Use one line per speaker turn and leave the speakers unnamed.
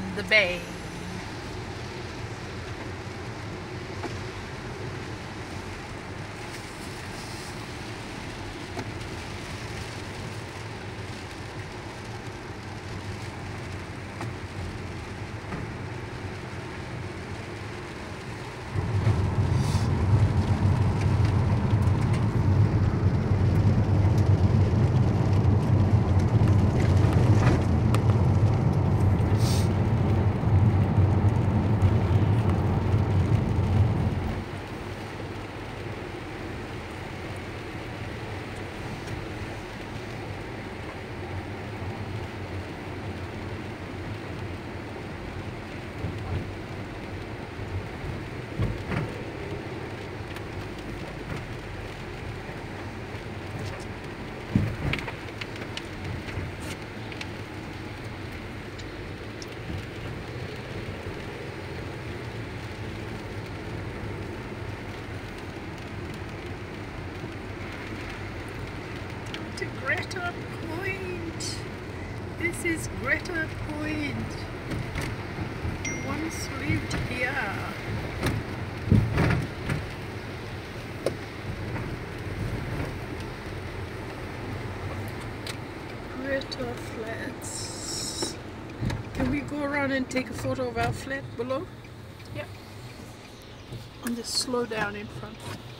the bay. To Greta Point. This is Greta Point. I once lived here. Greta Flats. Can we go around and take a photo of our flat below? Yep. And just slow down in front.